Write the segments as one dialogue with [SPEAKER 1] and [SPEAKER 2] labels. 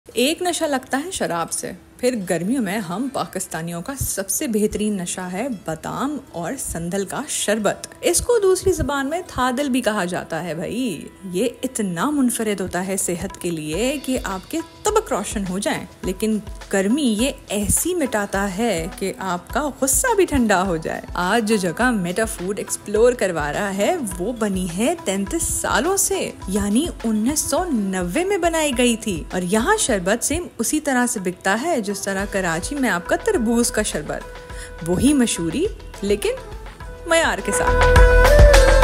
[SPEAKER 1] एक नशा लगता है शराब से, फिर गर्मियों में हम पाकिस्तानियों का सबसे बेहतरीन नशा है बादाम और संदल का शरबत। इसको दूसरी ज़बान में थादल भी कहा जाता है। भाई ये इतना मुनफरिद होता है सेहत के लिए कि आपके तबक रोशन हो जाएं, लेकिन गर्मी ये ऐसी मिटाता है कि आपका गुस्सा भी ठंडा हो जाए। आज जो जगह मेटा फूड एक्सप्लोर करवा रहा है वो बनी है 33 सालों से, यानी 1990 में बनाई गई थी। और यहाँ शरबत सेम उसी तरह से बिकता है जिस तरह कराची में आपका तरबूज का शरबत, वही मशहूरी लेकिन मयार के साथ।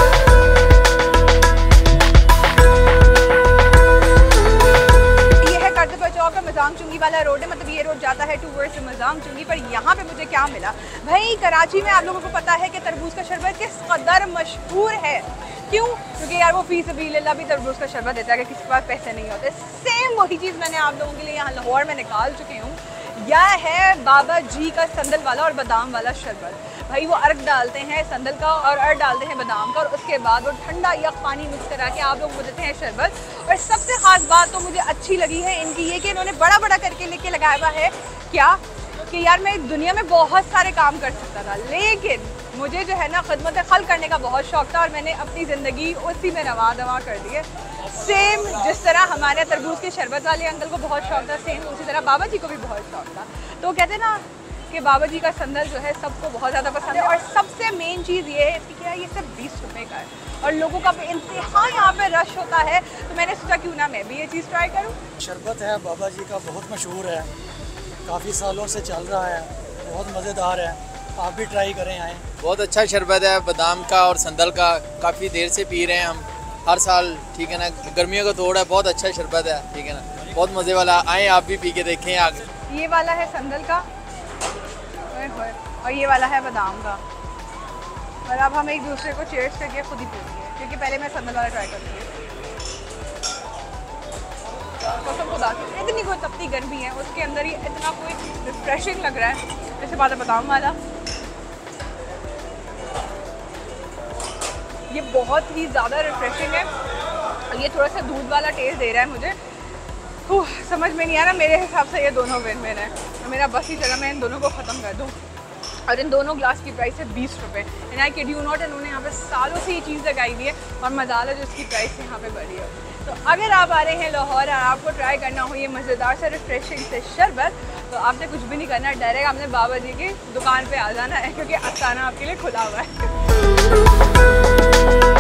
[SPEAKER 2] मज़ाम चुंगी वाला रोड है, मतलब ये रोड जाता है टूवर्ड्स मज़ाम चुंगी। पर यहाँ पे मुझे क्या मिला भाई, कराची में आप लोगों को पता है कि तरबूज का शरबत किस कदर मशहूर है। क्यों? क्योंकि यार वो फी सबीलिल्लाह भी तरबूज का शरबत देता है कि किसी के पास पैसे नहीं होते। सेम वही चीज़ मैंने आप लोगों के लिए यहाँ लाहौर में निकाल चुकी हूँ। यह है बाबा जी का संदल वाला और बादाम वाला शरबत। भाई वो अर्क डालते हैं संदल का और अर्क डालते हैं बादाम का, और उसके बाद वो ठंडा यक पानी मिक्स करा के आप लोग को देते हैं शरबत। और सबसे ख़ास बात तो मुझे अच्छी लगी है इनकी ये कि इन्होंने बड़ा बड़ा करके लेके लगाया हुआ है क्या कि यार मैं दुनिया में बहुत सारे काम कर सकता था, लेकिन मुझे जो है ना खिदमत खल करने का बहुत शौक़ था और मैंने अपनी ज़िंदगी उसी में रवा दवा कर दी है। सेम जिस तरह हमारे तरबूज के शरबत वाले अंकल को बहुत शौक़ था, सेम उसी तरह बाबा जी को भी बहुत शौक़ था। तो कहते हैं ना कि बाबा जी का संदल जो है सबको बहुत ज़्यादा पसंद है। और सबसे मेन चीज़ ये है कि क्या ये सिर्फ 20 रुपये का है और लोगों का इंतहा यहाँ पे रश होता है। तो मैंने सोचा क्यों ना मैं भी ये चीज़ ट्राई करूँ।
[SPEAKER 3] शरबत है बाबा जी का, बहुत मशहूर है, काफ़ी सालों से चल रहा है, बहुत मज़ेदार है, आप भी ट्राई करें आएँ।
[SPEAKER 4] बहुत अच्छा शरबत है बादाम का और संदल का, काफ़ी देर से पी रहे हैं हम हर साल, ठीक है ना। गर्मियों का दौर है, बहुत अच्छा शरबत है, ठीक है ना, बहुत मज़े वाला। आएँ आप भी पी के देखें आगे।
[SPEAKER 2] ये वाला है संदल का और ये वाला है बादाम का, और अब हम एक दूसरे को चेयर्स करके खुद ही पीएंगे, क्योंकि पहले मैं संदल वाला ट्राई करूँगी। कसम खुदा की इतनी कोई तपती गर्मी है, उसके अंदर ही इतना कोई रिफ्रेशिंग लग रहा है। जैसे बात है बादाम वाला, ये बहुत ही ज़्यादा रिफ्रेशिंग है और ये थोड़ा सा दूध वाला टेस्ट दे रहा है मुझे। समझ में नहीं आ रहा, मेरे हिसाब से ये दोनों विन विन है। तो मेरा बस ही चला मैं इन दोनों को ख़त्म कर दूँ। और इन दोनों ग्लास की प्राइस है 20 रुपये। And I kid you not, इन्होंने यहाँ पे सालों से ये चीज़ लगाई दी है और मज़ाल है जो इसकी प्राइस यहाँ पे बढ़ी है। तो अगर आप आ रहे हैं लाहौर और आपको ट्राई करना हो ये मज़ेदार से रिफ्रेशिंग से शरबत, तो आपने कुछ भी नहीं करना, डायरेक्ट आपने बाबा जी की दुकान पर आ जाना है, क्योंकि आस्थाना आपके लिए खुला हुआ है।